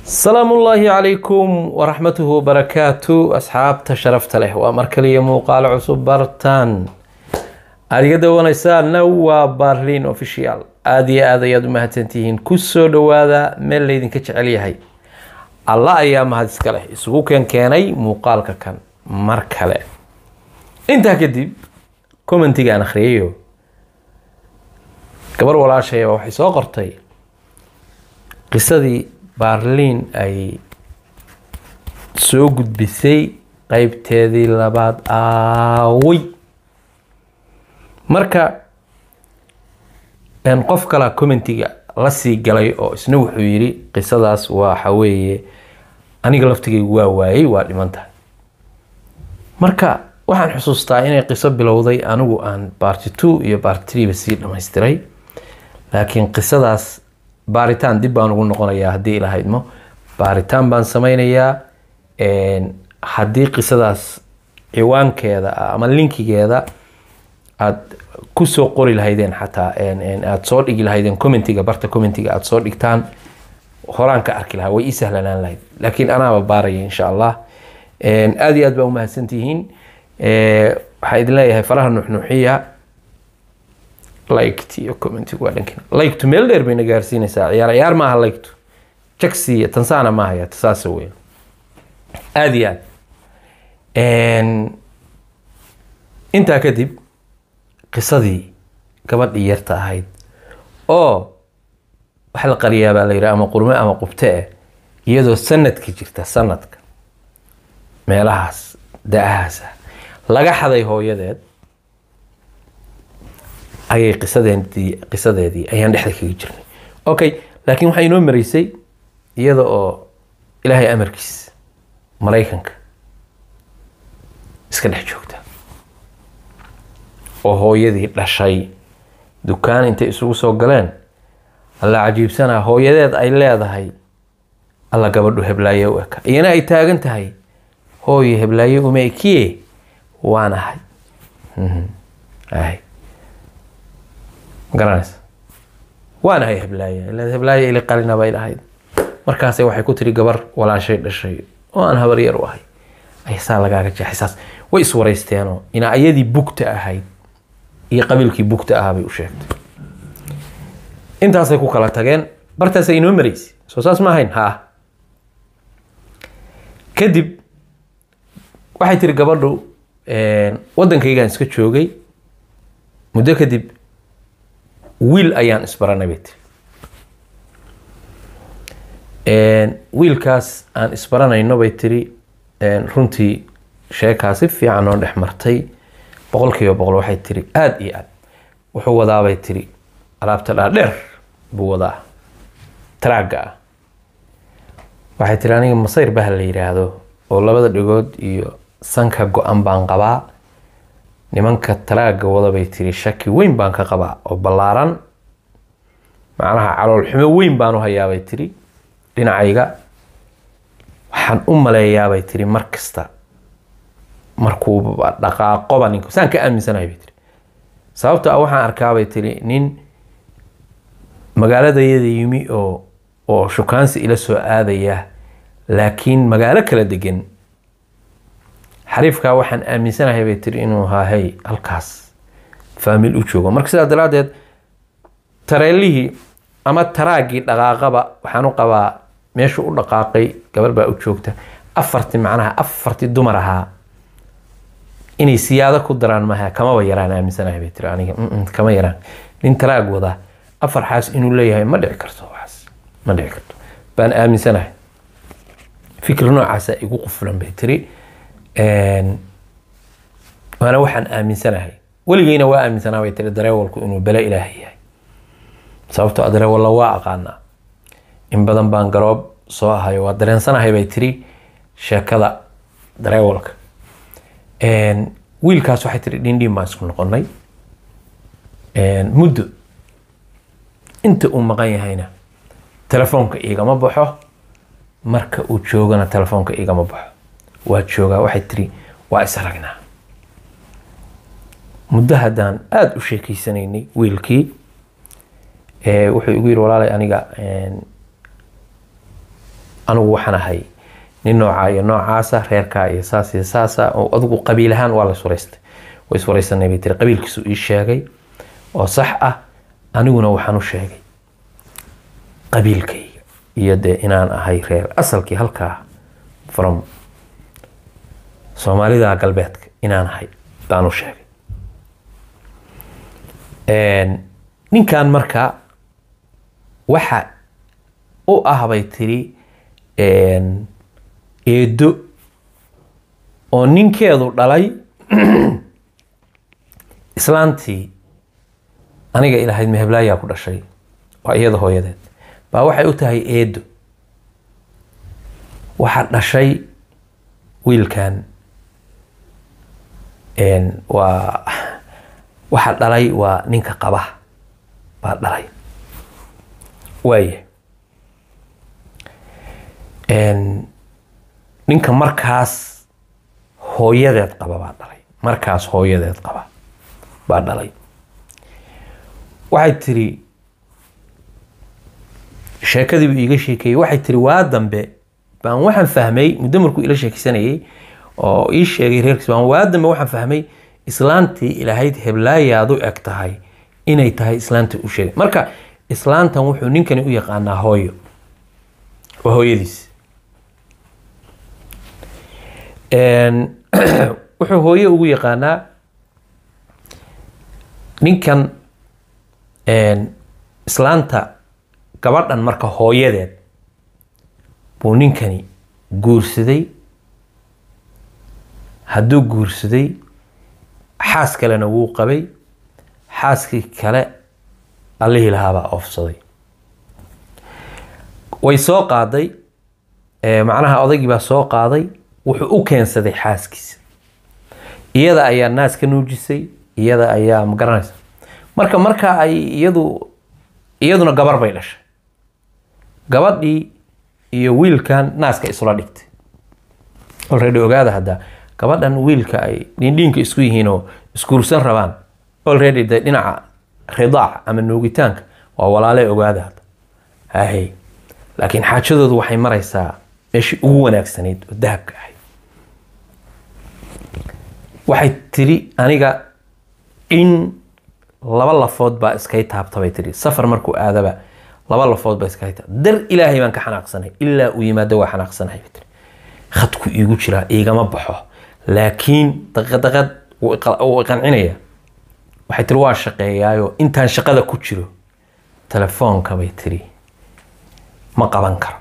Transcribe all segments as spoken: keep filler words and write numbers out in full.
السلام الله عليكم ورحمته وبركاته أصحاب تشرفت له ومركلية موقال عصب برتان هذه قد ونسان نوا بارلين اوفيشيال آدي آدي يدو مهتنتين كسو دوادا من اللي يدين كتش عليهاي الله أيام هذا سكاله اسقو كان كاني موقالك كان مركلة انت كدب كومنتي كان أخريو كبر ولا شيء وحي سوقرتي قصدي بارلين أي سوق بسي قيب تادي لبعض آوي مركا أن قف كلا كومنتي لسي قلي أو سنو حويري قصداس وحوي أني قلفتي واواي وادي منتها مركا waxaan xusuustaa inay qiso bilowday anigu aan part two iyo part three basi dhameystiray laakiin qisadaas baaritaan dib baan ugu noqonayaa hadii ilaahaymo baaritaan baan sameynayaa een hadii qisadaas ciwaankeeda ama linkigeeda aad ku soo qori lahaydeen xataa een een aad soo dhigi lahaydeen commentiga barta commentiga aad soo dhigtaan horaan ka arki lahaa way ii sahlanaan lahayd laakiin anaa baaraya insha Allah een aad iyo aad baa u mahadsantihiin ee waxa idin leeyahay faraha nuxnuxiya like ti comment ku wadankin like to meel dheer bayna gaarsiinaysaa ciyaar ciyaar ma aha like to jaxi tansana ma haya tasaas weey aad iyo aad een inta kadib qisadii gabadhii yarta ahayd oo waxa la qariyaa baa la yiraahdaa ama qurme ama qubtee iyadoo sanadkii jirta sanadka meelahaas daahaasa laga xaday hooyadeed ayay qisadeedii qisadeedii ayaan dhexda kaga jirnay okay laakiin waxa inoo mareysay iyada oo ilaahay amarkiis Mareykanka iska dhex joogta oo hooyadii dhashay dukaan intay isugu soo galeen alla cajiibsana hooyadeed ay leedahay alla gabadhu heblaaye u eka iyana ay taagan tahay hooyo heblaaye uma ekiye وانا هاي هاي قرانس وانا هاي هبلايه الا هبلايه اللي قالنا بايل هاي markaasay waxay ku tiri gabar walaashay dhashay oo aan habar yar u ahay ay saa laga jaxsaas way is wareysteeno ina ayadii bugta ahayd iyo qabiilkii bugta ahaa bay u sheegtay intaasay ku kala tageen bartaasay inoo mareysay soo saas ma ahayn ha kadib waxay tiri gabadhu een wadankayga iska joogay muddo kadib wiil ayaan isbaranay een wiilkaas aan isbaranayno bay tiri een runtii sheekaasi fiican oo dhex martay boqolkiiba boqol waxay tiri aad iyo aad wuxuu wadaa bay tiri alaabta dhaadheer buu wadaa traaga waxay tiri aniga masayr baa la yiraahdo oo labada dhigood iyo sanka go'an baan qabaa nimanka talaaga wada bay tiri shaki weyn baan ka qabaa oo balaaran macnaha calool xumo weyn baan u hayaa bay tiri dhinacayga waxaan u maleeyaa bay tiri markasta markuu dhaqaaqo baan ninku saan ka aaminsanahay bay tiri sababta waxaan arkaa bay tiri nin magaaladayada yimi oo oo shukaansi ila soo aadaya laakiin magaalo kala degan xariifka waxaan aaminsanahay bay tiri inuu haahay halkaas faamil u joogo marka sidaa daraadeed tareelihii ama taraagii dhaqaaqaba waxaan u qabaa meeshu u dhaqaaqay gabar baa u joogta afarti macnaha afarti dumar ahaa inay siyaado ku daraan maaha kama ba yaraan aaminsanahay bay tiri aniga kama yaraan nin taraag wada afar xaas inuu leeyahay ma dhici karto waxaas ma dhici karto baan aaminsanahay fikir noocaas igu qufulan bay tiri een waana waxaan aaminsanahay waligeyna waa aaminsanahay way tiri dareewalku inuu bala ilaahay yahay sababtoo dareewal waa aqaana in badan baan garoob soo ahay waa dareensanahay bay tiri sheekada dareewalka een wiilkaas waxay tiri dhindhiin baan isku noqonay een muddo inta uu maqan yahayna telefoonka igama baxo marka uu joogana telefoonka igama baxo waa joogaa waxay tiri waa is aragnaa muddo haddaan aad u sheekeysanaynay wiilkii ee wuxuu igu yiri walaalay aniga een anigu waxaan ahay nin nooca iyo noocaasa reerka iyo saas iyo saasa oo adigu qabiil ahaan waa la suraystay way suraysanay bay tiri qabiilkiisu ii sheegay oo sax ah aniguna waxaan u sheegay qabiilkayga iyo de inaan ahay reer asalkii halkaa from Soomaalida galbeedka inaan ahay baan u sheegay een ninkan marka waxa u ah bay tiri een eedo oo ninkeedu dhalay islaantii aniga ilaahay meheblaya ku dhashay waa iyada hooyadeed baa waxay u tahay eedo waxa dhashay wiilkan een waa waxa dhalay waa ninka qaba baa dhalay way een ninka markaas hooyadeed qaba baa dhalay markaas hooyadeed qaba baa dhalay waxay tiri sheekadii uu iga sheekay waxay tiri waa dambe baan waxaan fahmay muddo markuu ila sheekaysanayay oo ii sheegay reerkiisa baan waa dambe waxaan fahmay islaantii ilaahayd heblaayaadu eg tahay inay tahay islaanta u sheegay marka islaantan wuxuu ninkani u yaqaanaa hooyo waa hooyadiis een wuxuu hooyo ugu yaqaanaa ninkan een islaanta gabadhan marka hooyadeed buu ninkani guursaday hadduu guursaday xaas kalena wuu qabay xaaskii kale allihii lahaabaa oofsaday way soo qaaday macnaha odaygii baa soo qaaday wuxuu u keensaday xaaskiisa iyada ayaa naas ka nuujisay iyada ayaa ma garanaysa marka marka ay iyadu iyaduna gabar bay dhashay gabadhii iyo wiilkan naaska isla dhigtay already ogaada hadda gabadhan wiilka ay dhindhiinka isku yihiin oo iskuursan rabaan already de dhinaca ridaac ama nuugitaanka waa walaale ogaada hadda hahay laakiin xaajadoodu waxay maraysaa meeshii ugu wanaagsanayd oo dahabka ahayd waxay tiri aniga in laba lafood baa iskay taabta bay tiri safar markuu aadaba laba lafood baa iskay taabta dar ilaahay baan ka xanaaqsanay ilaa uu yimaado waa xanaaqsanahay bay tiri khadku iigu jira igama baxo laakiin daqadaqad uu qancinaya waxay tiri waa shaqeeyaayo intaan shaqada ku jiro telefoonka bay tiri ma qaban karo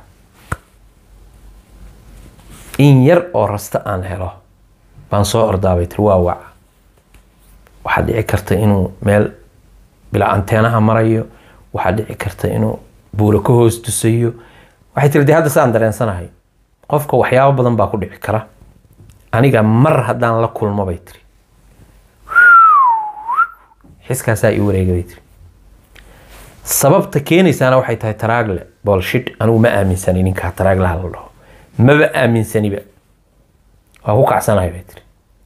in yar oo rasta aan helo baan soo ordaa bay tiri waa waca waxaa dhici karta inuu meel bila anteenaha marayo waxaa dhici karta inuu buuro ka hoos tusayo waxay tiri de hadda saan dareensanahay qofka waxyaabo badan baa ku dhici kara aniga mar haddaan la kulmo bay tiri xiskaasaa ii wareega bay tiri sababta keenaysaana waxay tahay taraagle bolshit anigu ma aaminsani ninkaa taraaglaha la dhaho maba aaminsaniba waa ku kacsanahay bay tiri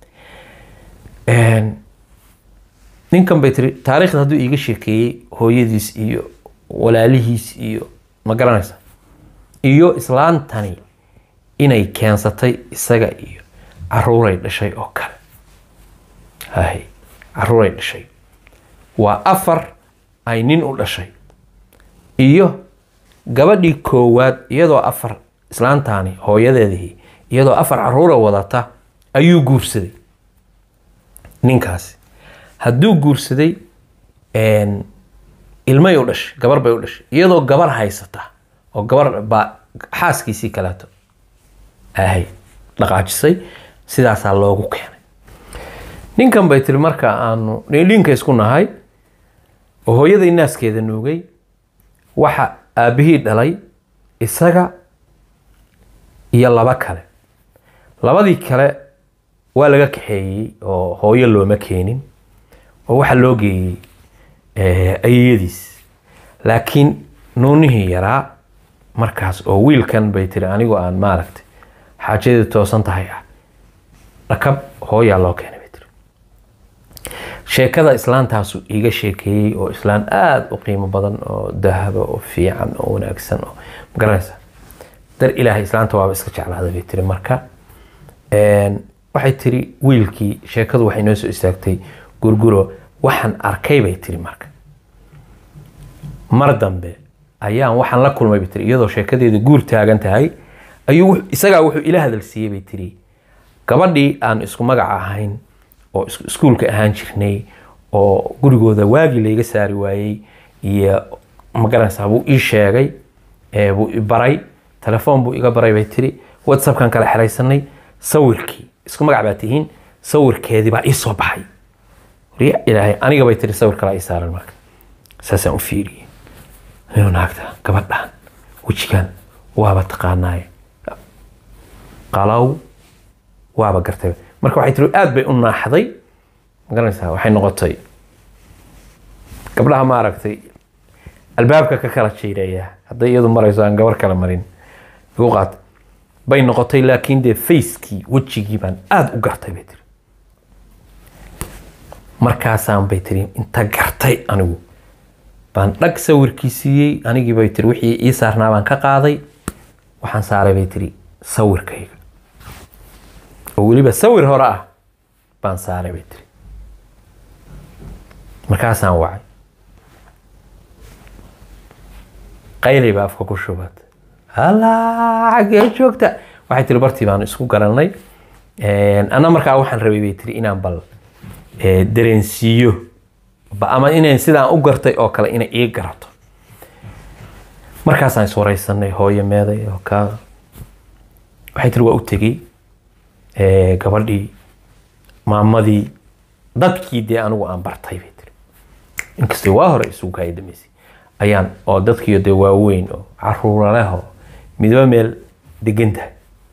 ninkan bay tiri taariikhda hadduu iiga sheekeeyey hooyadiis iyo walaalihiis iyo ma garanaysa iyo islaantani inay keensatay isaga iyo caruuray dhashay oo kale hahay caruuray dhashay waa afar ay nin u dhashay iyo gabadhii koowaad iyadoo afar islaantani hooyadeedii iyadoo afar caruura wadata ayuu guursaday ninkaasi hadduu guursaday een ilmay u dhashay gabar bay u dhashay iyadoo gabar haysata oo gabar baa xaaskiisii kaleeto ahay dhaqaajisay sidaasaa loogu keenay ninkan bay tiri marka aanu dheelinka isku nahay oo hooyaday naaskeeda nuugay waxa aabihii dhalay isaga iyo laba kale labadii kale waa laga kaxeeyey oo hooyo looma keenin oo waxa loo geeyey ayadiis laakiin nuunihii yaraa markaas oo wiilkan bay tiri anigu aan maaragtay xaajadeedu toosan tahay ah rakab hooyaa loo keenay bay tiri sheekada islaantaasu iga sheekeeyey oo islaan aada u qiimo badan oo dahaba oo fiican oo wanaagsan oo magaranaysa dar ilaahay islaanta waaba iska jeclaaday bay tiri marka een waxay tiri wiilkii sheekadu waxay noo soo istaagtay gurguro waxaan arkay bay tiri marka mar dambe ayaan waxaan la kulmay bay tiri iyadoo sheekadeedu guur taagan tahay ayuu isaga wuxuu ila hadal siiyay bay tiri gabadhii aan isku magac ahayn oo iskuulka ahaan jirnay oo gurigooda waagi layga saari waayay iyo magaranaysaa buu ii sheegay ee buu i baray telefoon buu iga baray bay tiri whatsapp kan kala xiraysanay sawirkii isku magac baa tihiin sawirkeedii baa ii soo baxay riya ilaahay aniga bay tiri sawir kala ii saaran marka saasaan u fiiriyay inuu naagta gabadhan wajigan waaba taqaanaay qalaw waaba gartay marka waxay tiri aad bay u naaxday magaranaysaa waxay noqotay gabdhaha ma aragtay albaabka ka kala jeereeya hadday iyadu marayso aan gabar kala marin igu qaat bay noqotay laakiin dee facekii wejigii baan aad u gartay bay tiri markaasaan bay tiri inta gartay anigu baan dhag sawirkii siiyey anigii bay tiri wixii ii saarnaa baan ka qaaday waxaan saaray bay tiri sawirkayga oo weliba sawir hore ah baan saaray bay tiri markaasaan wacay qaylay baa afka ku shubatay halaa xagee joogta waxay tiri bartii baan isku garanay ana markaa waxaan rabay bay tiri inaan bal dareensiiyo ama inaan sidaan u gartay oo kale inay ii garato markaasaan is waraysanay hooyo meeday oo ka waxay tiri waa u tegey gabadhii maamadii dadkii dee anigu aan bartay bay tiri inkastoo waa hore isugu kaay damaysay ayaan oo dadkii dee waaweyn oo caruura leh oo midba meel degan tahay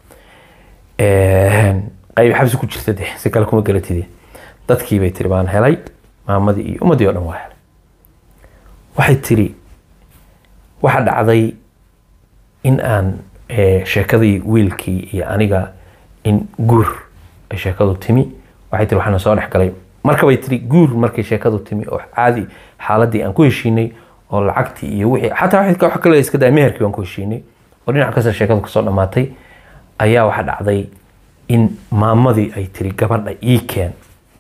qayb xabsi ku jirta dee si kale kuma garatidee dadkii bay tiri baan helay maamadii iyo ummadii oo dhan waa helay waxay tiri waxa dhacday in aan sheekadii wiilkii iyo aniga in guur ay sheekadu timi waxay tiri waxaan soo dhex galay marka bay tiri guur markay sheekadu timi oo caadi xaaladii aan ku heshiinay oo lacagtii iyo wixii xataa waxay ka wax kale iska daa meherkii baan ku heshiinay oo dhinac kasta sheekadu ka soo dhamaatay ayaa waxa dhacday in maamadii ay tiri gabadha ii keen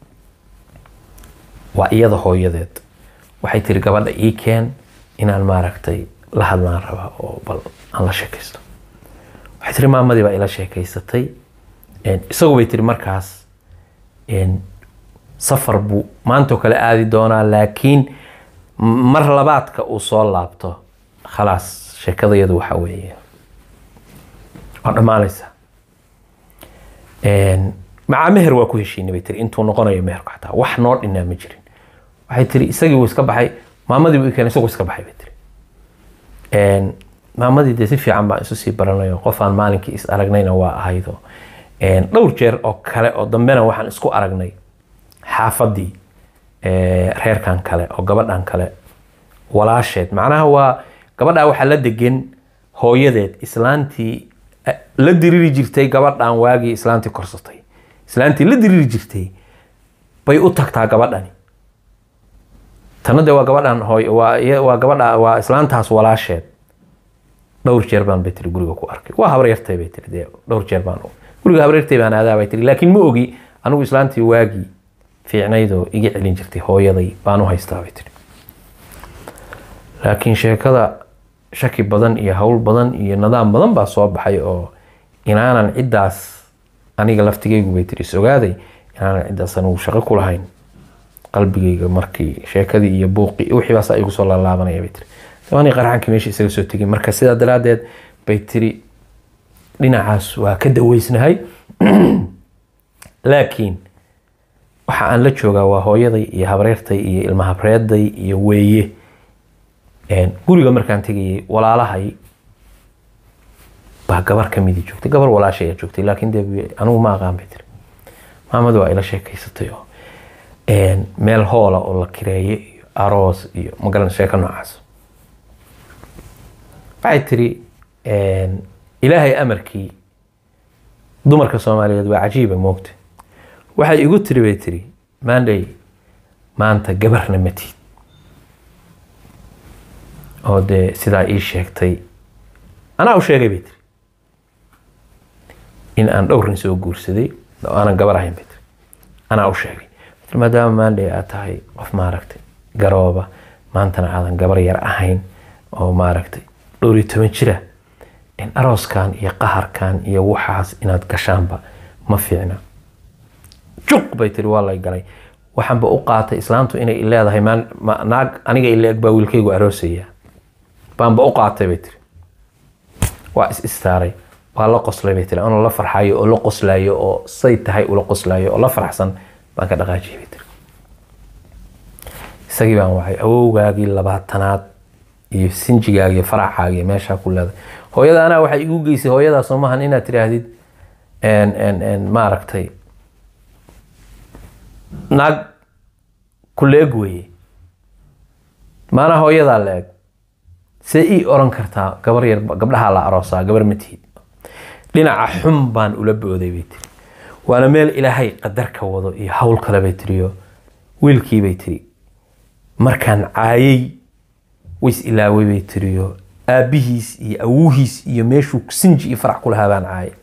waa iyada hooyadeed waxay tiri gabadha ii keen inaan maaragtay la hadlaan rabaa oo bal aan la sheekaysto waxay tiri maamadii baa ila sheekaysatay isagu bay tiri markaas safar buu maantoo kale aadi doonaa laakiin mar labaadka uu soo laabto khalaas sheekadayadu waxa weeye waa dhammaanaysa macaa meher waa ku heshiinay bay tiri intuu noqonayo meherku xataa wax noo dhinaa ma jirin waxay tiri isagii wuu iska baxay maamadii buu keenay isagoo iska baxay bay tiri maamadii dee si fiican baan isu sii baranayo qofaan maalinkii is aragnayna waa ahaydo dhowr jeer oo kale oo dambena waxaan isku aragnay xaafadii reerkan kale oo gabadhan kale walaasheed macnaha waa gabadha waxa la degan hooyadeed islaantii la diriri jirtay gabadhan waagii islaantii korsatay islaantii la diriri jirtay bay u tagtaa gabadhani tanade waa gabadhan hooy waa waa gabadha waa islaantaas walaasheed dhowr jeer baan bay tiri guriga ku arkay waa habar yartay bay tiri dee dhowr jeer baan guriga habar yartay baan aadaa bay tiri laakiin ma ogi anigu islaantii waagii fiicnaydoo iga celin jirtay hooyaday baan u haystaa bay tiri laakiin sheekada shaki badan iyo hawl badan iyo nidaam badan baa soo baxay oo inaanan ciddaas aniga laftigaygu bay tiri sogaaday inaanan ciddaas anigu shaqo ku lahayn qalbigayga markii sheekadii iyo buuqii wixii baas igu soo laalaabanaya bay tiri taani qarxankii meesha isaga soo tegay marka sidaa daraadeed bay tiri dhinacaas waa ka daweysnahay laakiin waxa aan la joogaa waa hooyaday iyo habreertay iyo ilma habreeday iyo weeye guriga markaan tegayay walaalahay baa gabar ka midi joogtay gabar walaashay ayaa joogtay laakiin dee anigu ma aqaan bay tiri maamadu waa ila sheekaysatay oo meel hoola oo la kireeye iyo aroos iyo magaran sheeko noocaas waxay tiri ilaahay amarkii dumarka Soomaaliyeed waa cajiiba moogta waxay igu tiri bay tiri maanday maanta gabarna matid oo de sidaa ii sheegtay anaa u sheegay bay tiri in aan dhowrin soo guursaday oo aanan gabar ahayn bay tiri anaa u sheegay maadaama maandhay aad tahay qof maaragtay garooba maantana aadan gabar yar ahayn oo maaragtay dhowr iyo toban jira in arooskan iyo qaharkan iyo waxaas inaad gashaanba ma fiicna juq bay tiri waa lay galay waxaanba u qaatay islaamtu inay leedahay naag aniga ileeg baa wiilkaygu aroosaya baanba u qaatay bay tiri waa is istaaray waa la qoslay bay tiri anoo la farxayo oo la qoslayo oo say tahay ula qoslayo oo la faraxsan baan ka dhaqaajiyay bay tiri isagii baan wacay awowgaagii labaatanaad iyo sinjigaagii iyo faraxaagii meeshaa ku leedahay hooyada anaa waxay igu geysay hooyadaa soo maahan inaad tiraahdid maaragtay naag ku la-eg weeye maanaa hooyadaa la-eg see ii oran kartaa gabar yar gabdhahaa la aroosaa gabar ma tihid dhinaca xun baan ula booday bay tiri waana meel ilaahay qadarka wado iyo hawl kale bay tiriyo wiilkii bay tiri markaan caayay ways ilaaway bay tiriyo aabihiis iyo awuhiis iyo meeshuu sinji iyo farax ku lahaa baan caayay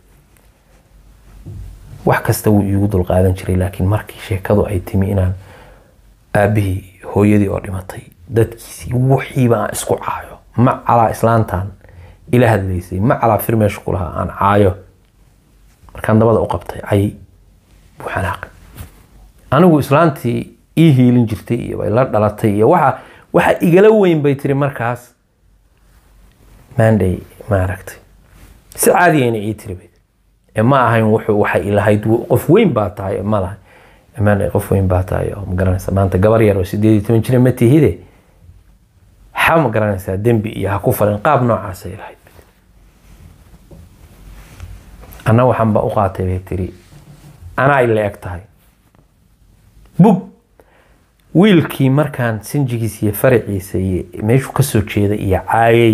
wax kasta wuu iigu dulqaadan jiray laakiin markii sheekadu ay timi inaan aabihii hooyadii oo dhimatay dadkiisii wixiiba aan isku caayo ma calaa islaantan ila hadlaysay ma calaa fir meesha ku lahaa aan caayo markaan dabada u qabtay cay buu xanaaqay anigu islaantii ii hiilin jirtay iyo bay la dhalatay iyo waxa waxa igala weyn bay tiri markaas maandhay maaragtay si caadi ayna ii tiri bay ma ahayn wuxuu waxa ilahayd qof weyn baa tahay ma lahay maandhay qof weyn baa tahay oo ma garanaysa maanta gabar yar oo sideed iyo toban jir ma tihide ha ma garanaysaa dembi iyo ha ku falin qaab noocaas ay lahayd ana waxaan ba u qaatay bay tiri anaa ila eg tahay bug wiilkii markaan sinjigiisa iyo faraciisa iyo meeshuu ka soo jeeda iyo caayay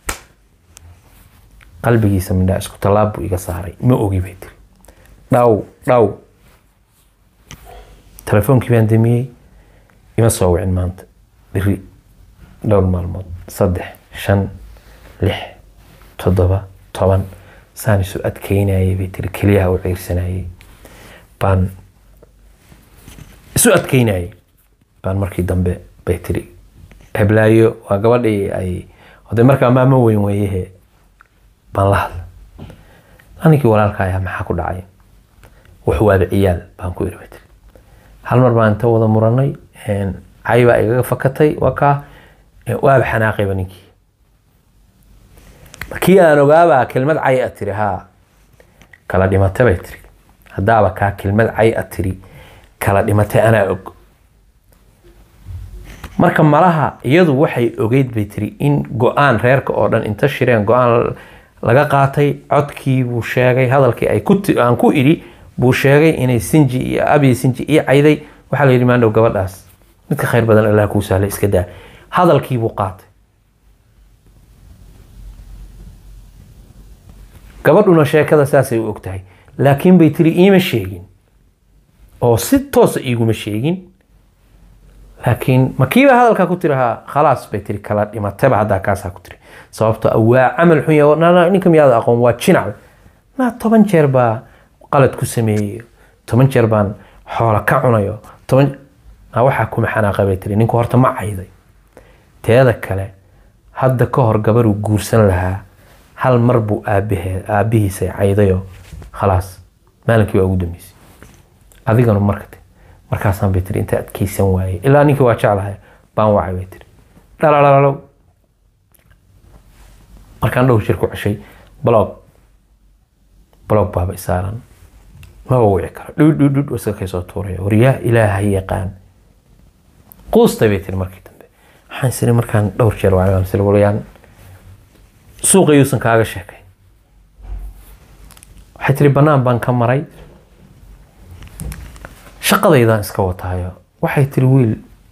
qalbigiisa midhaa isku tallaab buu iga saaray ma ogi bay tiri dhaw dhaw telefoonkii baan damiyey ima soo wicin maanta biri dhowr maalmood saddex shan lix toddoba toban saan isu adkeynayay bay tiri keliyaha u ciirsanayay baan isu adkeynayay baan markii dambe bay tiri heblaayo waa gabadhii ay oday markaa maamo weyn weeyahe baan la hadla aninkii walaalka ayaa maxaa ku dhacay wax waaba ciyaal baan ku iri bay tiri hal mar baan inta wada muranay cay baa igaga fakatay waa kaa waaba xanaaqayba ninkii markii aan ogaabaa kelmad cay a tiri haa kala dhimatay bay tiri haddaaba kaa kelmad cay a tiri kala dhimatay anaa og marka malaha iyadu waxay ogeyd bay tiri in go-aan reerka oo dhan inta shireen go-aan laga qaatay codkii buu sheegay hadalkii ay aan ku idhi buu sheegay inay sinji iyo abi sinji ii cayday waxaa la yidhi maandhow gabadhaas midka khayr badan allah kuu sahlay iska daa hadalkii buu qaatay gabadhuna sheekada saasay u og tahay laakiin bay tiri iima sheegin oo si toosa iiguma sheegin laakiin makiiba hadalkaa ku tirahaa khalaas bay tiri kala dhimatayba haddaa kaasaa ku tiri sababto waa camal xun yahay ninka miyaada aqoon waa jinac naa toban jeer baa qalad ku sameeyey toban jeer baan xoola ka cunayo toban waxaa kuma xanaaqa bay tiri ninku horta ma cayday teeda kale hadda ka hor gabaruu guursan lahaa hal mar buu aabihiisay caydayo khalaas maalinkii waa ugu dambeysay adiganu markate markaasaan bay tiri inta adkaysan waayey ilaa ninkii waa jeclahay baan wacay bay tiri dhalalalow markaan dhowr jir ku ceshay blog blog baaba isaaran maba wici karo dhudhudhud iska kaysoo tuuraya waryaa ilaahay yaqaan quustay bay tiri markii dambe waxaan siri markaan dhowr jeer wacay waan siri walayaan suuqa yuusan kaaga sheekay waxay tiri bannaan baan ka maray shaqadaydaan iska wataayo waxay tiri wiil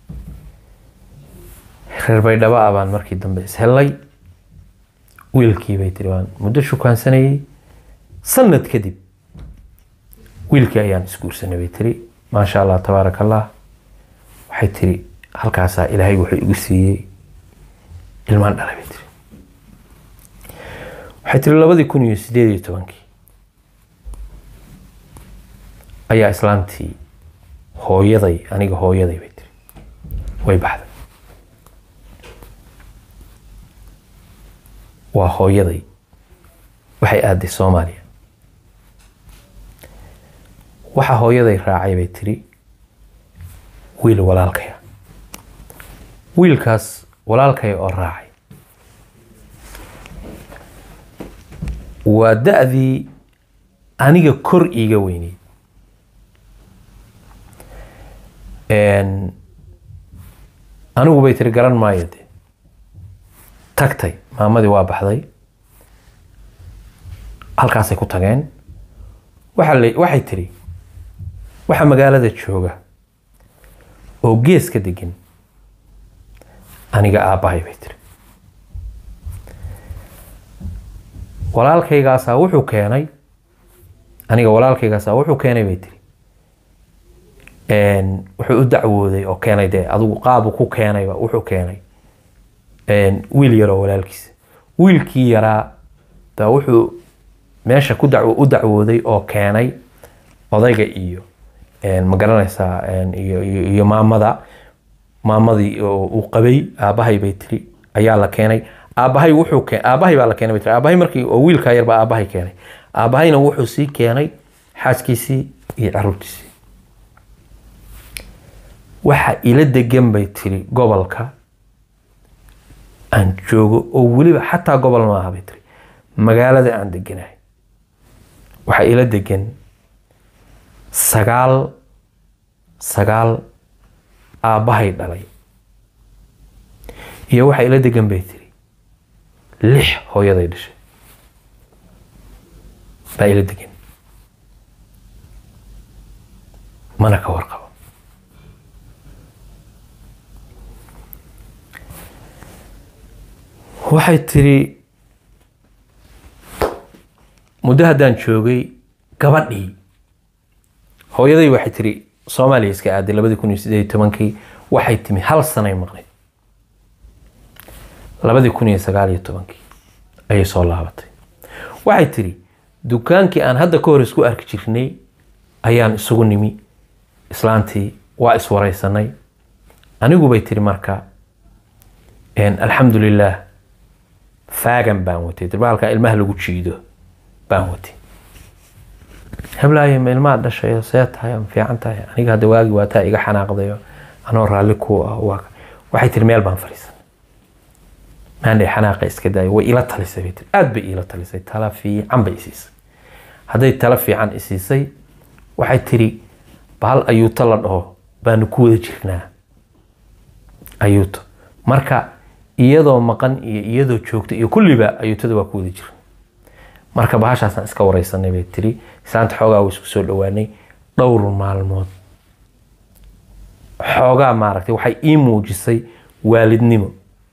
reer baydhabo ah baan markii dambe ishellay wiilkii bay tiri waan muddo shukaansanayay sanad kadib wiilkii ayaan isguursanay bay tiri maasha allah tabaaraka allah waxay tiri halkaasaa ilaahay wuxuu igu siiyey ilmaan dhalay bay tiri waxay tiri labadii kun iyo sideed iyo tobankii ayaa islaantii hooyaday aniga hooyaday bay tiri way baxday. waa hooyaday waxay aaday Soomaaliya. waxa hooyaday raacay bay tiri wiil walaalkay wiilkaas walaalkay oo raacay waa da'dii aniga kor iiga weyneyd. een anigu bay tiri garan maayo de tagtay maamadii waa baxday halkaasay ku tageen. waxa la waxay tiri waxa magaalada jooga oo geeska degan aniga aabahay bay tiri. walaalkaygaas wuxuu keenay aniga walaalkaygaas wuxuu keenay bay tiri een wuxuu u dacwooday oo keenay de adigu qaab ku keenay wuxuu keenay een wiil yar oo walaalkiis wiilkii yaraa da wuxuu meesha ku dacwo u dacwooday oo keenay odayga iyo een ma garanaysaa een iyo iyo maamada maamadii oo uu qabay aabahay bay tiri ayaa la keenay. aabahay wuxuu keenay aabahay baa la keenay bay tiri aabahay markii oo wiilka yar baa aabahay keenay aabahayna wuxuu sii keenay xaaskiisii iyo carruurtiisii. waxa ila degan bay tiri gobolka aan joogo oo waliba xataa gobol ma aha bay tiri magaalada aan deganahay waxa ila degan sagaal sagaal aabahay dhalay iyo waxa ila degan bay tiri lix hooyaday dhashay baa ila degan mana ka warqabo. waxay tiri muddo haddaan joogay gabadhii hooyaday waxay tiri Soomaaliya iska aaday labadi kun iyo siddeed iyo tobankii waxay timi hal sanay maqnay labadi kun iyo sagaal iyo tobankii ayay soo laabatay. waxay tiri dukaankii aan hadda ka hor isku arki jirnay ayaan isugu nimi islaantii waa iswaraysanay anigu bay tiri marka een alxamdulillaah faagan baan watay darbaalka ilmaha lagu jiido baan watay. hablaayay ilmaha dhashay see tahay am fiican tahay aniga hadda waagi waa taa iga xanaaqdayo anoo raalli ku ah waa waxay tiri meel baan fariisan maanday xanaaqa iska daay way ila talisay bay tiri aad bay ila talisay tala fiican bay isiisay. hadday tala fiican isiisay waxay tiri bahal ayuuta la dhaho baan ku wada jirnaa ayuuto marka iyadoo maqan iyo iyadoo joogto iyo kulliba ayuutada waa ku wada jirnaa. marka bahashaasaan iska waraysanay bay tiri saanta xoogaa way isku soo dhawaanay dhowr maalmood xoogaa maaragtay waxay ii muujisay waalidnimo.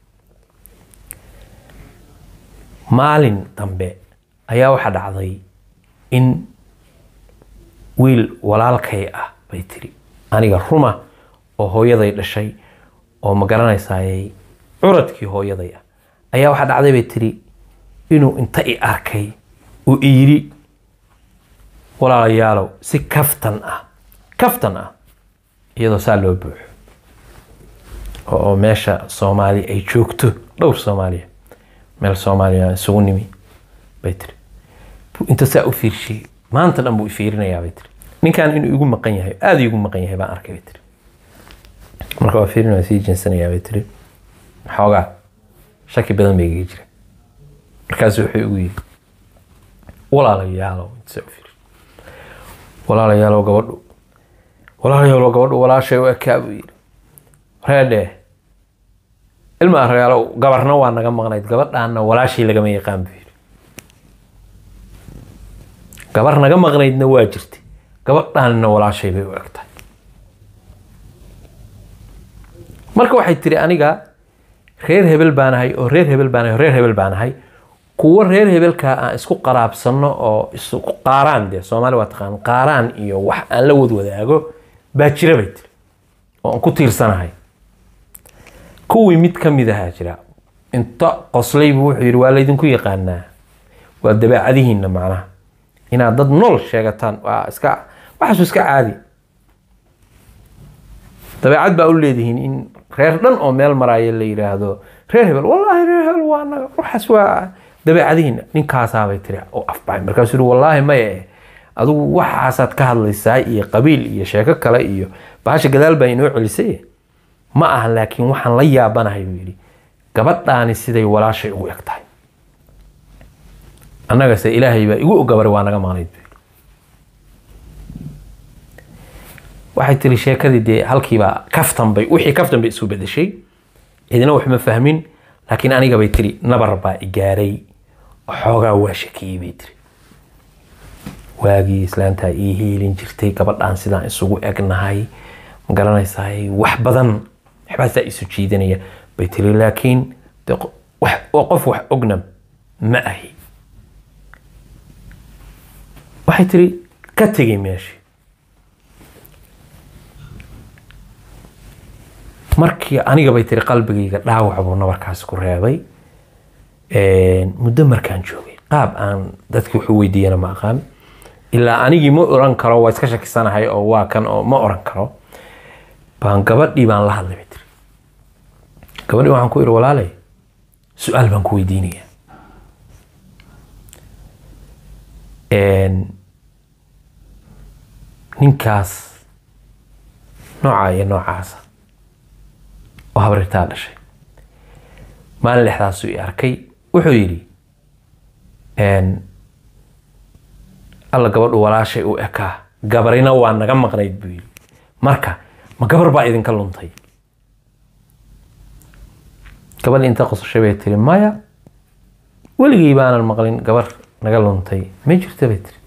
maalin dambe ayaa waxa dhacday in wiil walaalkay ah bay tiri aniga ruma oo hooyaday dhashay oo ma garanaysaayay curadkii hooyaday ah ayaa waxa dhacday bay tiri inuu inta i arkay oo iyiri walaalayaalow si kaftan ah kaftan ah iyadoo saa loo buuxo oo meesha Soomaali ay joogto dhowr Soomaaliya meel Soomaaliya isugu nimi bay tiri inta saa u fiirshay maanta dhan buu i fiirinayaa bay tiri ninkan inuu igu maqan yahay aad igu maqan yahay baan arkay bay tiri marka waa fiirinaya sii jinsanayaa bay tiri xoogaa shaki badan bay iga jira markaas wuxuu igu yiri walaalayaalow inta u fiir walaalayaalow gabadhu walaalayaalow gabadhu walaashay waa ka buu yiri reede ilma reero gabarna waa naga maqnayd gabadhaana walaashay laga ma yaqaan buu yiri gabar naga maqnaydna waa jirtay gabadhaana walaashay bay u egtay. marka waxay tiri aniga reer hebel baan ahay oo reer hebel baan ahay reer hebel baan ahay kuwa reer hebelka aan isku qaraabsano oo isku qaaraan de Soomaali waa taqaan qaaraan iyo wax aan la wad wadaago baa jira bay tiri oo aan ku tiirsanahay. kuwii mid ka mid ah jira inta qoslay buu wuxuu yiri waa la idinku yaqaanaa waa dabeecadihiina macnaha inaad dad nool sheegataan waa iska waxaas iska caadi dabeecad baa u leedihiin in reer dhan oo meel maraayo la yiraahdo reer hebel wallaahi reer hebel waa naga waxaas waa dabeecadihiin ninkaasaa bay tiri oo afbacay markaasuu yidhi wallaahi maya adigu waxaasaad ka hadlaysaa iyo qabiil iyo sheeko kale iyo bahasha gadaal baa inoo celisay ma aha laakiin waxaan la yaabanahay buu yidhi gabadhaani siday walaashay ugu eg tahay annagase ilaahay baa igu ogabaray waa naga maqnayd waxay tiri sheekadii dee halkiiba kaftan bay wixii kaftan bay isu bedeshay cidina wax ma fahmin laakiin aniga bay tiri nabar baa igaaray xoogaa waa shakiyey bay tiri waagii islaantaa ii hiilin jirtay gabadhaan sidaan isugu egnahay ma garanaysaay wax badan waxbaasaa isu jiidanaya bay tiri laakiin qof wax ogna ma ahi waxay tiri ka tegay meeshii markii aniga bay tiri qalbigayga dhaawac buu nabarkaas ku reebay muddo markaan joogay qaab aan dadkii wuxuu weydiiyana ma aqaan ilaa anigii ma oran karo waa iska shakisanahay oo waa kan oo ma oran karo baan gabadhii baan la hadlay bay tiri gabadhii waxaan ku iri walaalay su-aal baan ku weydiinaya ninkaas noocaa iyo noocaasa oo habriirtaa dhashay maalin lexdaasuu i arkay wuxuu yidhi alla gabadhu walaashay u ekaa gabarina waa naga maqnayd buu yidhi marka ma gabar baa idinka luntay gabadhi inta qosashay bay tiri maya weligii baanan maqlin gabar naga luntay ma jirta bay tiri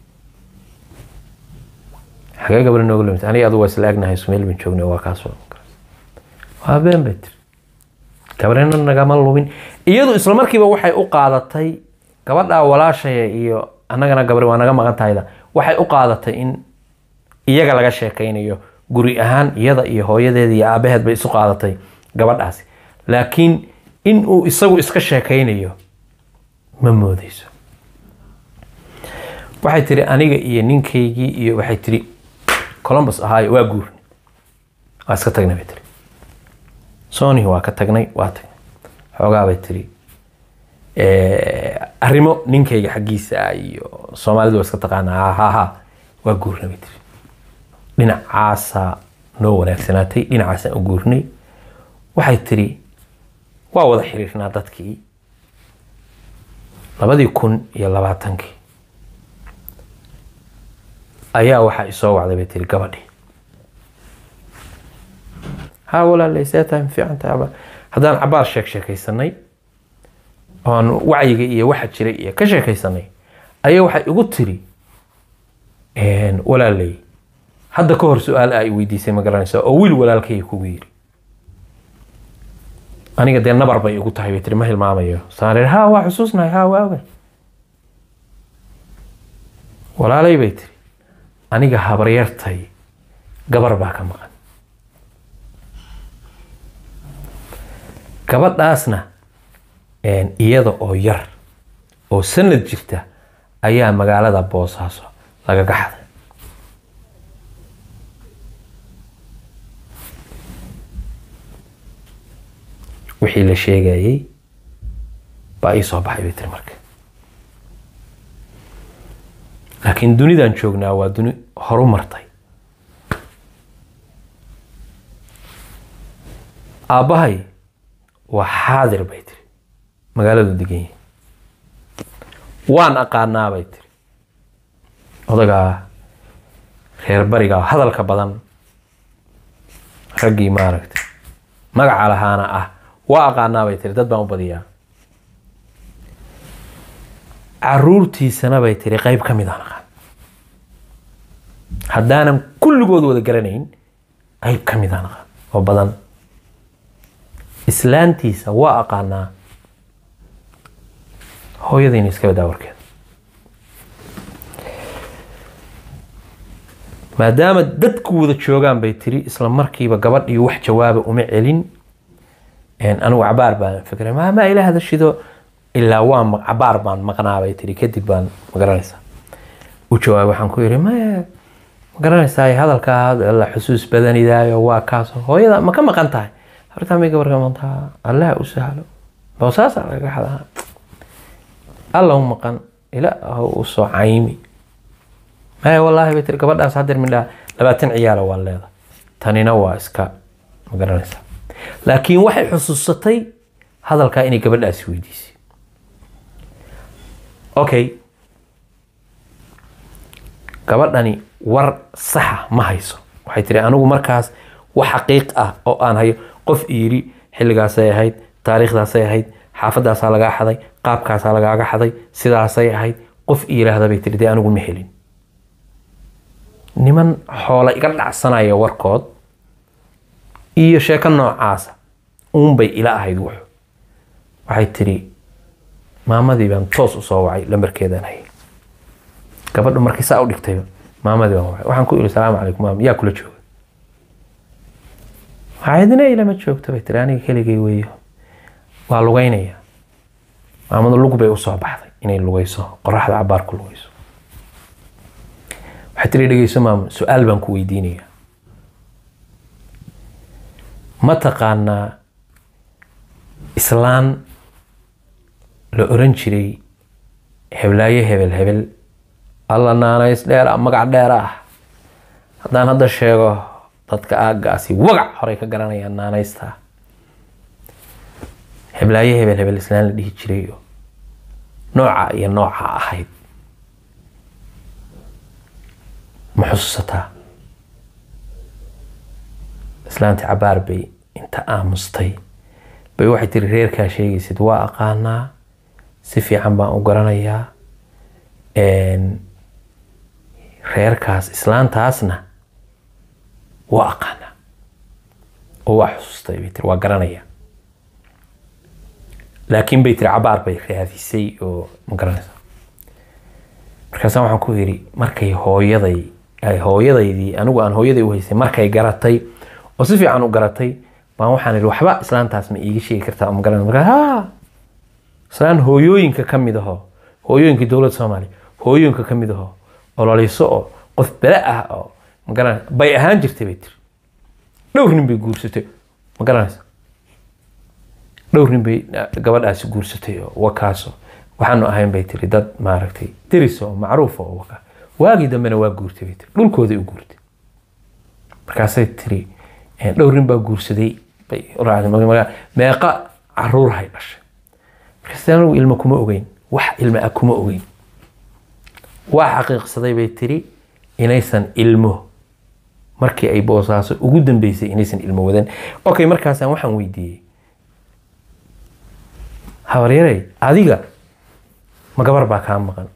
xagee gabar nooga luntay aniga adu waa isla egnahay sumeel baan joognay waa kaasoo waa been bay tiri gabarina nagama lumin iyadu isla markiiba waxay u qaadatay gabadha walaashaya iyo annagana gabari waa naga maqan tahayda waxay u qaadatay in iyaga laga sheekaynayo guri ahaan iyada iyo hooyadeeda iyo aabaheed bay isu qaadatay gabadhaasi laakiin in uu isagu iska sheekaynayo ma moodayso waxay tiri aniga iyo ninkaygii iyo waxay tiri Columbus ahaay waa guur waa iska tagnay bay tiri Sony waa ka tagnay waa tagnay xoogaa bay tiri arrimo ninkayga xagiisa iyo Soomaalidu waa iska taqaanaa ha ha waa guurnay bay tiri dhinacaasa noo wanaagsanaatay dhinacaasa u guurnay waxay tiri waa wada xiriirnaa dadkii labadii kun iyo labaatankii ayaa waxaa isoo wacday bay tiri gabadhii ها ولا ليساتها في عن تعب هذا عبار شك شكيسني أن وعيك إيه واحد شري كشكيسني أيه واحد يقول تري إن ولا لي هذا كهر سؤال أي ويدي سما قرن سو أول ولا الكي كبير أنا قد النبر بي يقول تحبي تري ما هي المعامية صار ها هو حسوسنا ها هو ولا لي بيتري أنا قا هبريرتي قبر باك مقن gabadhaasna een iyada oo yar oo sanad jirta ayaa magaalada Boosaaso laga gaxday wixii la sheegayay baa ay soo baxay bitir marka laakiin dunidan joognaa waa duni horu martay aabahay وحاضر بيتري مقالة دقيقة وان أقارنا بيتري وضقا خير بريقا هذا الكبضان رقي ماركت مقع على هانا أه وأقارنا بيتري داد بان بديا عرورتي سنة بيتري قيب كميدان خان حدانا كل قود وذا قرنين قيب كميدان خان وبضان islaantiisa waa aqaanaa hooyadayna iska wada warkeed maadaama dadku wada joogaan bay tiri isla markiiba gabadhii wax jawaaba uma celin een anigu cabaar baan fikray ma ma ilaaha hada shido ilaa waa cabaar baan maqnaa bay tiri kadib baan magaranaysa u jawaab waxaan ku yiri ma garanaysaa hadalka la xusuus badanidaayo waa kaas hooyada ma ka maqan tahay horta ma gabar ka maqan tahay Allah u sahlo boosaas laga xadaa Allah maqan ila u soo caymi ma wallahi bitir gabadhaas hadir midha labaatan ciyaal waa leedahay tanina waa iska ma garanaysaa laakiin waxay xusuusatay hadalka inay gabadhaas weydiisay okay gabadhani war sax ma hayso waxay tiri anigu markaas wax xaqiiq ah oo aan hayo qof iiri xilligaas ay ahayd taariikhdaas ay ahayd xaafadaas laga xaday qaabkaas laga xaday sidaas ay ahayd qof iiraahda bay tiri anigu ma helin niman xoolo iga dhacsanaya warkood iyo sheeko noocaas uun bay ila ahayd wax waxay tiri maamadii baan toos u soo wacay lambarkeedan hay gabadhu markii saa u dhigtay maamadii baan wacay waxaan ku iri salaam calaykum maam yaa kula jooga hayadina ila ma joogto bay tiri aniga keligay weeyo waa lugaynaya maamadu lugu bay u soo baxday inay lugayso qoraxda cabaar ku lugayso waxay tiri dhageyso maam su'aal baan ku weydiinaya ma taqaanaa islaan la oran jiray heblaaye hebel hebel alla naanays dheer magac dheer ah haddaan hadda sheego dadka aagaasi wagac horey ka garanayaan naanaysta heblaaye hebel hebel islaan la dhihi jiray nooca iyo nooca ahayd ma xusuusataa islaanti cabaar bay inta aamustay bay waxay tiri reerkaa sheegaysid waa aqaanaa si fiican baan u garanayaa reerkaas islaantaasna waa aqaanaa oo waa xusuustay bay tiri waa garanayaa laakiin bay tiri cabaar bay raadisay oo ma garanaysaa markaasaan waxaan ku yidhi markay hooyaday ay hooyadaydii anigu aan hooyaday u haysay markay garatay oo si fiican u garatay baan waxaan yidhi waxba islaantaas ma iiga sheegi kartaa ma garanaysaa markaa haa islaan hooyooyinka ka mid ahoo hooyooyinka dowladda Soomaaliya hooyooyinka ka mid ahoo ololeyso oo qof bala ah oo ma garanaysaa bay ahaan jirtay bay tiri dhowr nin bay guursatay ma garanaysaa dhowr nin bay gabadhaas guursatay oo wakaaso waxaanu ahayn bay tiri dad maaragtay tiris oo macruuf oo waka waagi dambena waa guurtay bay tiri dhulkooda u guurtay markaasay tiri dhowr nin baa guursaday bay raacday meeqa caruur hay dhashay markaasaan ilmo kuma ogeyn wax ilmo ah kuma ogeyn waa xaqiiqsaday bay tiri inaysan ilmo markii ay boosaaso ugu dambeysay inaysan ilmo wadan okay markaasaan waxaan weydiiyey habaryarey adiga ma gabar baa kaa maqan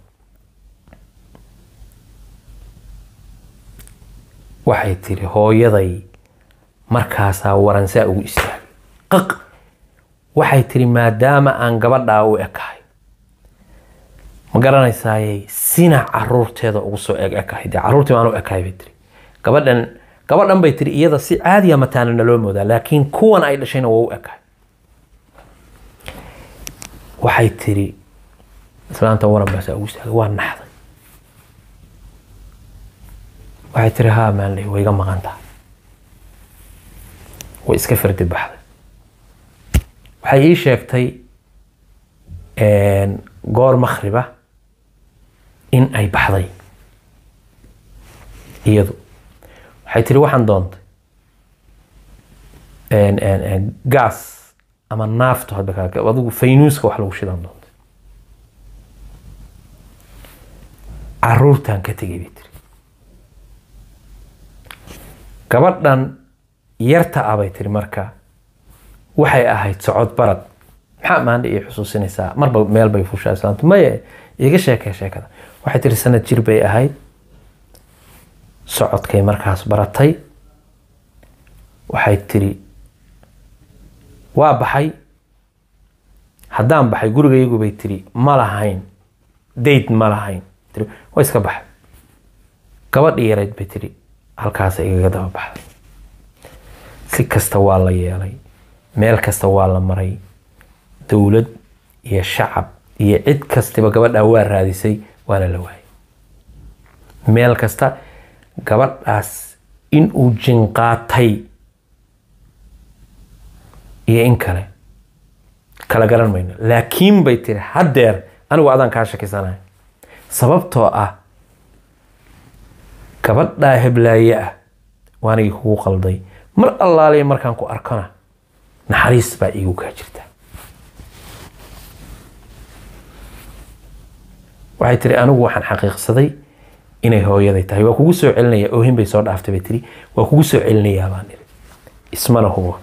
waxay tiri hooyaday markaasaa waransaa ugu istaagay qaq waxay tiri maadaama aan gabadhaa u ekahay ma garanaysaayay sina caruurteeda ugu soo eg ekahay dee caruurtii baan u ekahay bay tiri gabadhan gabadhan bay tiri iyada si caadiya mataana naloo moodaa laakiin kuwan ay dhashayna waa u ekahay waxay tiri islaanta waran baasaa ugu istaagay waa naxday waxay tiri haa maanley way iga maqan tahay way iska fardi baxday waxay ii sheegtay goor makhriba in ay baxday iyadu waxay tiri waxaan doontay gaas ama naafto hadda ka adigu faynuuska wax lagu shidan doontay caruurtan ka tegay bay tiri gabadhan yarta ah bay tiri marka waxay ahayd socod barad maxaa maanta ii xusuusinaysaa marba meel bay fushaa islaantu maya iga sheekay sheekada waxay tiri sanad jir bay ahayd socodkay markaas baratay waxay tiri waa baxay haddaan baxay gurigaygu bay tiri ma lahayn date ma lahayn tiri way iska baxay gabadhii yareyd bay tiri halkaas igaga daba baxday si kasta waa la yeelay meel kasta waa la maray dowlad iyo shacab iyo cid kastaba gabadha waa raadisay waana la waayay meel kasta gabadhaas in uu jinqaatay iyo in kale kala garan mayno, laakiin bay tiri haddeer anigu adaan kaa shakisanahay sababtoo ah gabadhaa heblaaye ah waanigii kugu qalday, mar allaaliya markaan ku arkana naxariis baa iigu kaa jirta. waxay tiri anigu waxaan xaqiiqsaday inay hooyaday tahay, waa kugu soo celinaya, oohin bay soo dhaaftay bay tiri, waa kugu soo celinayaa baan iri, ismana hubo.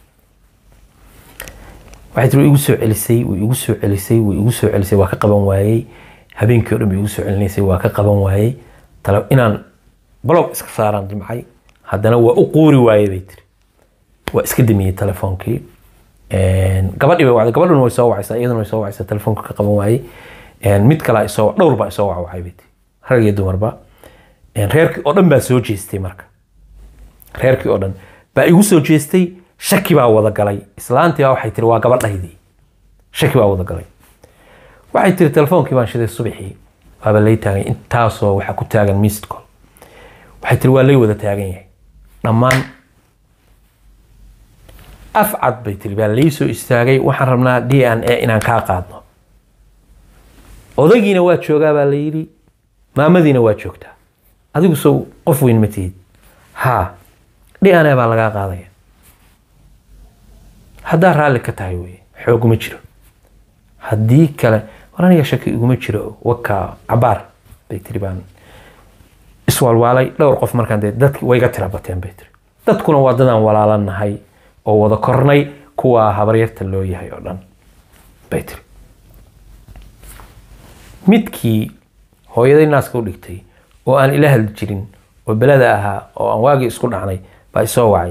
waxay tiri way igu soo celisay way igu soo celisay way igu soo celisay waa ka qaban waayey, habeenkii oo dhan bay igu soo celinaysay waa ka qaban waayey, talo inaan blog iska saaraan jimcay, haddana waa u quuri waayey bay tiri, waa iska damiyey telefoonkii. gabadhii bay wacday, gabadhuna way soo wacaysaa, iyaduna way soo wacaysaa, telefoonka ka qaban waayey. mid kale isoo dhowr baa isoo wacwacay bay tiri, rag iyo dumarba. reerkii oo dhan baa soo jeestay, marka reerkii oo dhan baa igu soo jeestay, shaki baa wada galay. islaantii baa waxay tiri waa gabadhaydii, shaki baa wada galay. waxay tiri telefoonkii baan shiday subaxii, waaba lay taagan intaasoo waxaa ku taagan missed call. waxay tiri waa lay wada taagan yahay dhammaan. afcad bay tiri baa lay soo istaagay, waxaan rabnaa D N A inaan kaa qaadno. odaygiina waa joogaa baa la yidhi, maamadiina waa joogtaa, adigu sow qof weyn ma tihid? haa, D N A baa lagaa qaadaya haddaa raalli ka tahay weye, xoog ma jiro. haddii kale war aniga shaki iguma jiro, wakaa cabaar bay tiri baan iswalwaalay. dhowr qof markaan dee dadki way ga tira bateen bay tiri, dadkuna waa dadaan walaalanahay oo wada kornay, kuwa habaryarta loo yahay oo dhan bay tiri. midkii hooyaday naaska u dhigtay oo aan ila hadli jirin oo belada ahaa oo aan waagii isku dhacnay baa isoo wacay.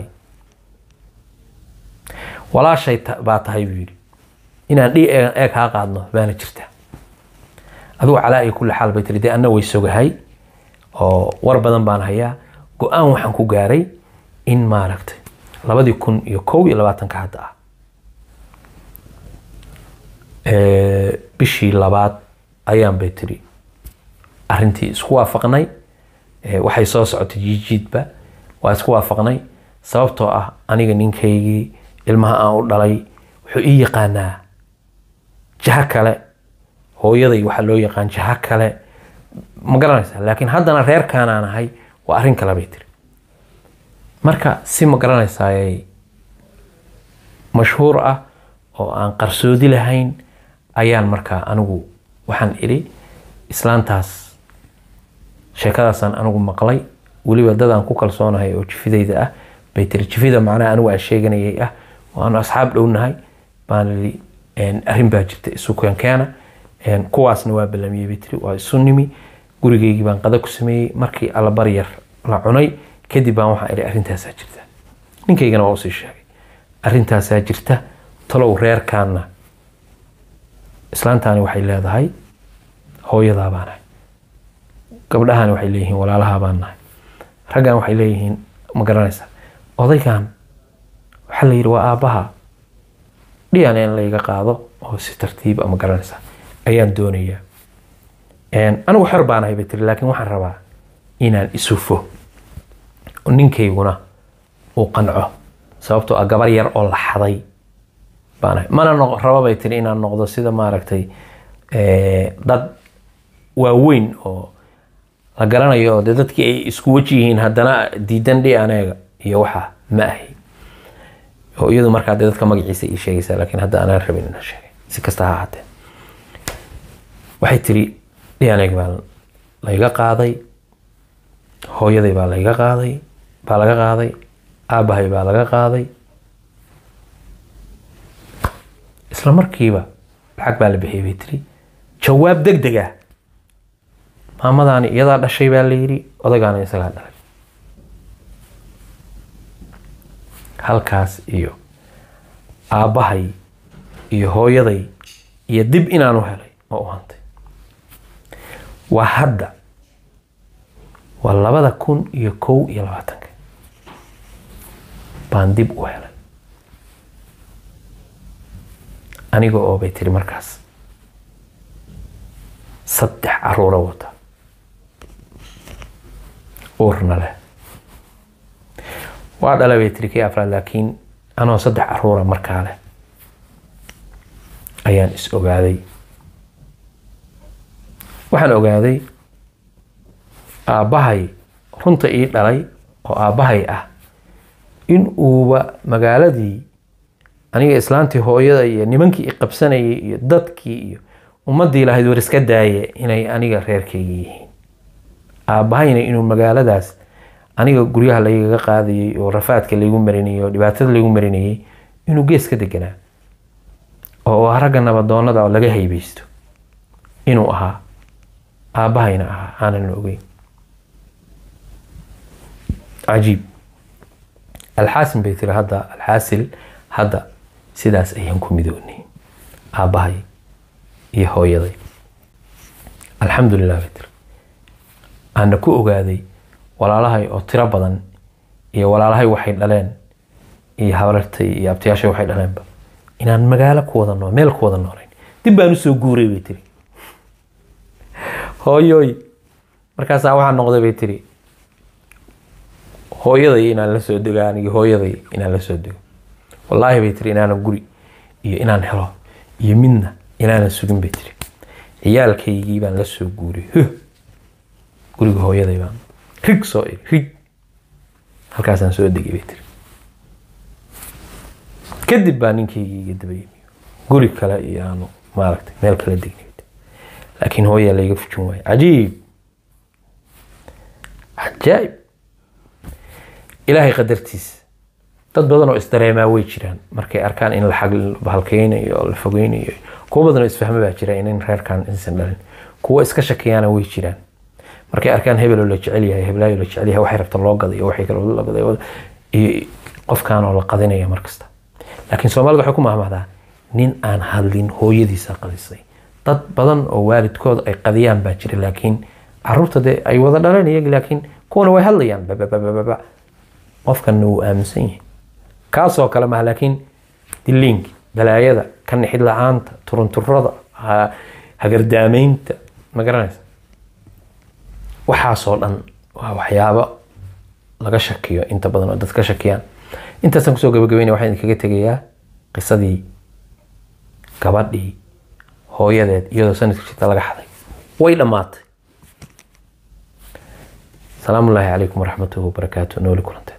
walaashay baa tahay buu yidhi, inaan D N A kaa qaadno baana jirta. adigu calaa ay kulli xaal bay tiri dee anna way sogahay oo war badan baan hayaa, go-aan waxaan ku gaaray in maaragtay labadii kun iyo kow iyo labaatanka hadda ah bishii labaad ayaan bay tiri arrintii isku waafaqnay. waxay soo socotay jiijiidba waa isku waafaqnay, sababtoo ah aniga ninkaygii ilmaha aan u dhalay wuxuu ii yaqaanaa jaha kale, hooyaday waxaa loo yaqaan jaha kale, ma garanaysaa. laakiin haddana reerkaanaan ahay waa arrin kale bay tiri. marka si ma garanaysaa mashhuur ah oo aan qarsoodi lahayn ayaan markaa anigu waxaan idhi islaantaas sheekadaasaan anigu maqlay, weliba dadaan ku kalsoonahay oo jifidayda ah bay tiri. jifida macnaha anigu aan sheeganayay ah oo aanu asxaab dhownahay baan idhi arrin baa jirta isu keenkeena. kuwaasna waa ballamiyey bay tiri, waa isu nimi, gurigaygii baan qada ku sameeyey. markii allabar yar la cunay kadib baan waxaan idhi arrintaasaa jirta. ninkaygana waa usii sheegay arrintaasaa jirta, talow reerkaana islaantaani waxay leedahay hooyadaa baan nahay, gabdhahani waxay leeyihiin walaalahaa baan nahay, raggan waxay leeyihiin ma garanaysaa. odaygan waxaa la yidhi waa aabbaha, D N A in layga qaado oo si tartiib ah ma garanaysaa ayaan doonayaa. anigu xor baan ahay bay tiri, laakiin waxaan rabaa inaan isufo ninkayguna uu qanco, sababtoo ah gabar yar oo la xaday baan ahay. mana raba bay tiri inaan noqdo sida maaragtay dad waaweyn oo la garanayo oo dee dadkii ay isku waji yihiin haddana diidan D N A iyo waxa ma ahi. oo iyadu markaa dee dadka magaciisa ii sheegaysaa, laakiin hadda anaan rabin inaan sheegay. si kasta ha ahaatee waxay tiri D N A baa layga qaaday, hooyaday baa layga qaaday baa laga qaaday, aabbahay baa laga qaaday. isla markiiba lacag baa la bixiyey bay tiri, jawaab deg deg ah. maamadaani iyadaa dhashay baa la yidhi, odagaana isagaa dhalay. halkaas iyo aabbahay iyo hooyaday iyo dib inaan u helay oo u hantay waa hadda, waa labada kun iyo kow iyo labaatanka baan dib u helay aniga oo bay tiri markaas saddex caruura wata uurna leh waa dhalay bay tiri kii afraad laakiin anoo saddex caruura markaa leh ayaan is ogaaday waxaan ogaaday aabbahay runta ii dhalay oo aabbahay ah in uuba magaaladii aniga islaantii hooyada iyo nimankii i qabsanayay iyo dadkii iyo ummadii lahayd war iska daaye inay aniga reerkayga yihiin aabbahayna inuu magaaladaas aniga guryaha laygaga qaadayay oo rafaadka laygu marinayay oo dhibaatada laygu marinayay inuu gees ka deganaa oo ragga nabadoonada oo laga haybaysto inuu ahaa aabahayna ahaa aanan ogeyn cajiib alxaasin bay tiri hadda alxaasil hadda sidaas ayaan ku midoonay aabahay iyo hooyaday alxamdulilah bay tiri aana ku ogaaday walaalahay oo tiro badan iyo walaalahay waxay dhaleen iyo habartay iyo abtiyaashay waxay dhaleenba inaan magaalo ku wada nool meel ku wada noolayn dib baan u soo guuray bay tiri hooyoy markaas waxaan noqday bay tiri hooyaday inaan la soo dego aniga hooyaday inaan la soo dego wallaahi bay tiri inaan guri iyo inaan helo iyo midna inaan sugin bay tiri ciyaalkaygii baan la soo guuray guriga hooyaday baan rig soo iri rig halkaasaan soo degay bay tiri kadib baa ninkaygii iga daba yimi guri kale iyo aanu maaragtay meel kala degnay laakiin hooyaa layga fujin waayo cajiib cajaa'ib ilaahay qadartiis dad badan oo isdareemaa way jiraan markay arkaan in la xag halkeynayo oo la fogeynayo kuwa badan oo isfahma baa jira in reerkan insan dhalin kuwa iska shakiyaana way jiraan markay arkaan hebel oo la jecel yahay heblaayo la jecel yahay waxay rabta loo gaday waxay kale loo gaday iyo qofkaan oo la qadinaya markasta laakiin Soomaalidu waxay ku mahmahdaa nin aan hadlin hooyadiisa qadisay dad badan oo waalidkood ay qadiyaan baa jira laakiin carruurta de ay wada dhaleen iyaga laakiin kuwana way hadlayaan babababa qofkan uu aaminsan yahay kaasoo kale ma laakiin diliinka balaayada kan xid la'aanta turunturada hagardaamaynta ma garanaysa waxaasoo dhan waa waxyaabo laga shakiyo inta badan oo dadka shakiyaan intaasaan kusoo gabagabeynaya waxaan idinkaga tegayaa qisadii gabadhii hooyadeed iyadoo sanadka jirta laga xaday way dhamaatay salaamu alaykum waraxmatullahi wabarakaatuh nooli kulantay